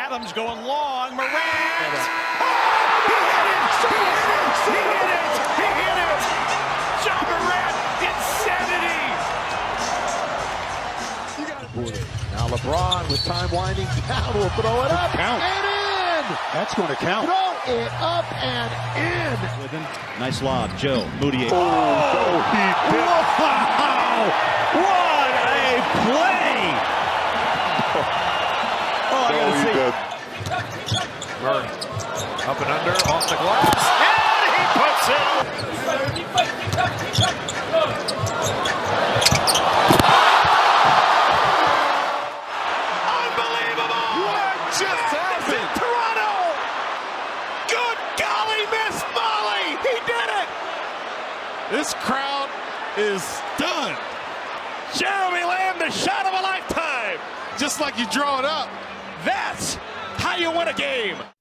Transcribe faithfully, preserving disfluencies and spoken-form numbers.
Adams going long. Morant. Oh, he hit it! He hit it! He hit it! He hit it! Ja Morant, insanity! Now LeBron with time winding down will throw it up Count. and in! That's going to count. Throw it up and in! With him. Nice lob, Joe. Moody. Oh, oh he wow! What a play! Oh, I gotta see. Murray up and under, off the glass, and he puts it! Unbelievable! What just happened? Toronto! Good golly, Miss Molly! He did it! This crowd is stunned. Jeremy Lamb, the shot of a lifetime! Just like you draw it up. That's how you win a game.